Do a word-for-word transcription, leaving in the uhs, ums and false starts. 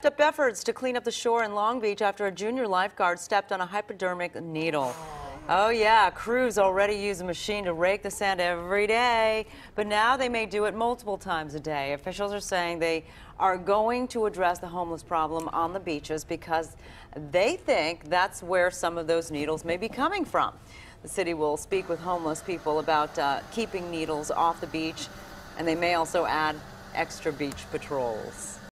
Up efforts to clean up the shore in Long Beach after a junior lifeguard stepped on a hypodermic needle. Oh yeah, crews already use a machine to rake the sand every day, but now they may do it multiple times a day. Officials are saying they are going to address the homeless problem on the beaches because they think that's where some of those needles may be coming from. The city will speak with homeless people about uh, keeping needles off the beach, and they may also add extra beach patrols.